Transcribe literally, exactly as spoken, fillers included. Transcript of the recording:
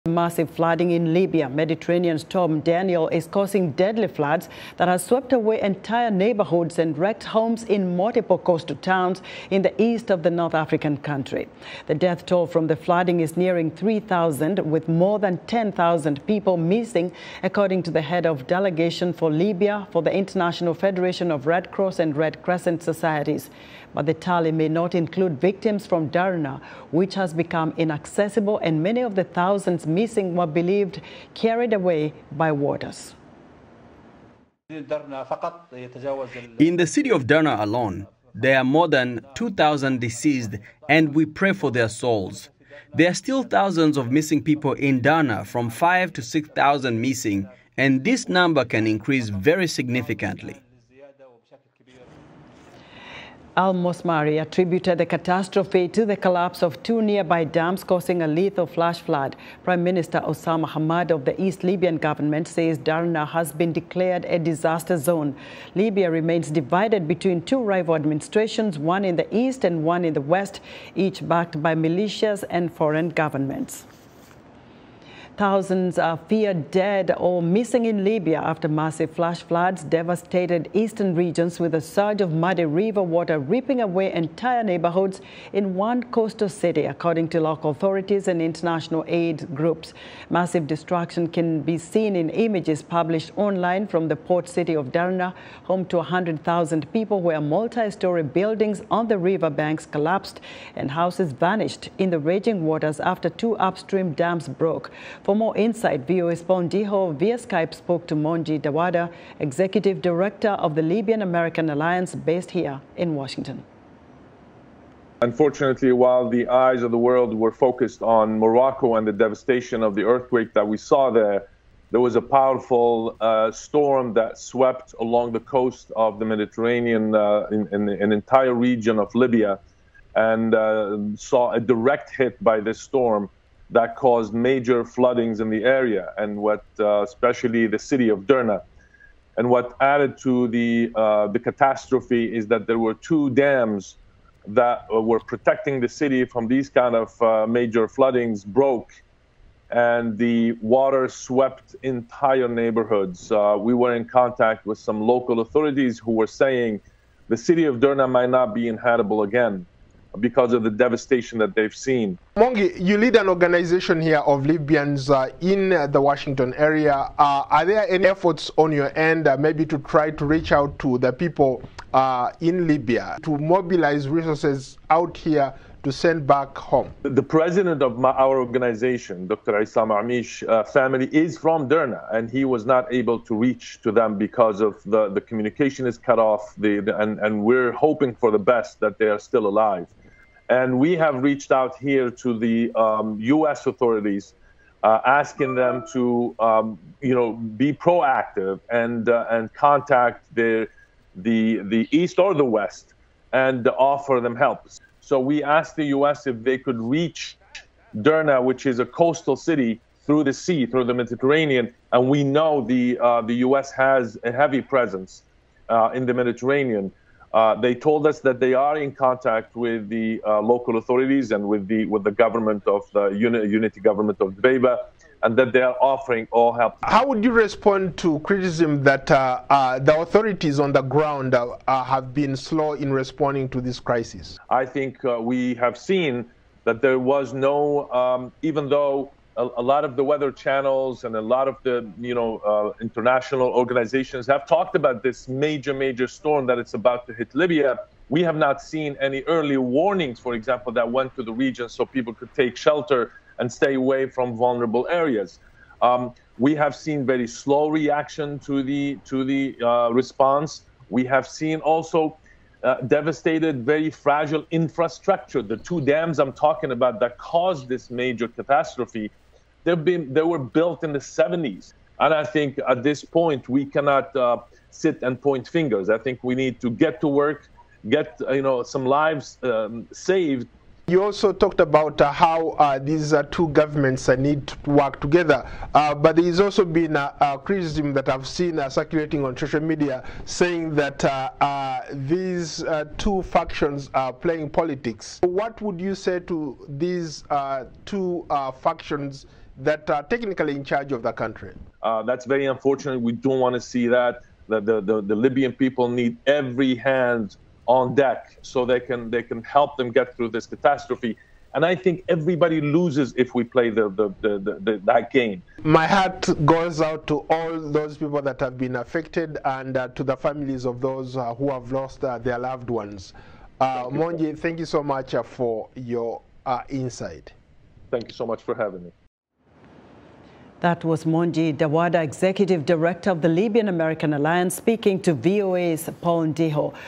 Massive flooding in Libya. Mediterranean storm Daniel is causing deadly floods that have swept away entire neighborhoods and wrecked homes in multiple coastal towns in the east of the North African country. The death toll from the flooding is nearing three thousand, with more than ten thousand people missing, according to the head of delegation for Libya for the International Federation of Red Cross and Red Crescent Societies. But the tally may not include victims from Derna, which has become inaccessible, and many of the thousands missing were believed carried away by waters. In the city of Derna alone, there are more than two thousand deceased, and we pray for their souls. There are still thousands of missing people in Derna, from five to six thousand missing, and this number can increase very significantly. Al-Mosmari attributed the catastrophe to the collapse of two nearby dams, causing a lethal flash flood. Prime Minister Osama Hamad of the East Libyan government says Derna has been declared a disaster zone. Libya remains divided between two rival administrations, one in the east and one in the west, each backed by militias and foreign governments. Thousands are feared dead or missing in Libya after massive flash floods devastated eastern regions, with a surge of muddy river water ripping away entire neighborhoods in one coastal city, according to local authorities and international aid groups. Massive destruction can be seen in images published online from the port city of Derna, home to one hundred thousand people, where multi-story buildings on the river banks collapsed and houses vanished in the raging waters after two upstream dams broke. For more insight, V O A's Paul Ndiho via Skype spoke to Monji Dawada, Executive Director of the Libyan-American Alliance, based here in Washington. Unfortunately, while the eyes of the world were focused on Morocco and the devastation of the earthquake that we saw there, there was a powerful uh, storm that swept along the coast of the Mediterranean, uh, in, in an entire region of Libya, and uh, saw a direct hit by this storm that caused major floodings in the area, and what, uh, especially the city of Derna. And what added to the uh, the catastrophe is that there were two dams that uh, were protecting the city from these kind of uh, major floodings broke, and the water swept entire neighborhoods. Uh, we were in contact with some local authorities who were saying the city of Derna might not be inhabitable again because of the devastation that they've seen. Mongi, you lead an organization here of Libyans uh, in uh, the Washington area. Uh, are there any efforts on your end, uh, maybe to try to reach out to the people uh, in Libya, to mobilize resources out here to send back home? The president of my, our organization, Doctor Issam Amish uh, family, is from Derna, and he was not able to reach to them because of the, the communication is cut off, the, the, and, and we're hoping for the best that they are still alive. And we have reached out here to the um, U S authorities, uh, asking them to, um, you know, be proactive and uh, and contact the the the East or the West and offer them help. So we asked the U S if they could reach Derna, which is a coastal city, through the sea, through the Mediterranean, and we know the uh, the U S has a heavy presence uh, in the Mediterranean. Uh, they told us that they are in contact with the uh, local authorities and with the with the government of the uni unity government of Dbeiba, and that they are offering all help. How would you respond to criticism that uh, uh, the authorities on the ground uh, uh, have been slow in responding to this crisis? I think uh, we have seen that there was no, um, even though a, a lot of the weather channels and a lot of the, you know, uh, international organizations have talked about this major, major storm that it's about to hit Libya, we have not seen any early warnings, for example, that went to the region so people could take shelter and stay away from vulnerable areas. Um, we have seen very slow reaction to the to the uh, response. We have seen also uh, devastated, very fragile infrastructure. The two dams I'm talking about that caused this major catastrophe, they've been they were built in the seventies, and I think at this point we cannot uh, sit and point fingers. I think we need to get to work, get uh, you know some lives um, saved. You also talked about uh, how uh, these uh, two governments uh, need to work together, uh, but there has also been a, a criticism that I've seen uh, circulating on social media, saying that uh, uh, these uh, two factions are playing politics. What would you say to these uh, two uh, factions that are technically in charge of the country. Uh, that's very unfortunate. We don't want to see that. The, the, the, the Libyan people need every hand on deck so they can, they can help them get through this catastrophe. And I think everybody loses if we play the, the, the, the, the, that game. My heart goes out to all those people that have been affected and uh, to the families of those uh, who have lost uh, their loved ones. Uh, thank Monji, you. Thank you so much uh, for your uh, insight. Thank you so much for having me. That was Monji Dawada, Executive Director of the Libyan American Alliance, speaking to V O A's Paul Ndiho.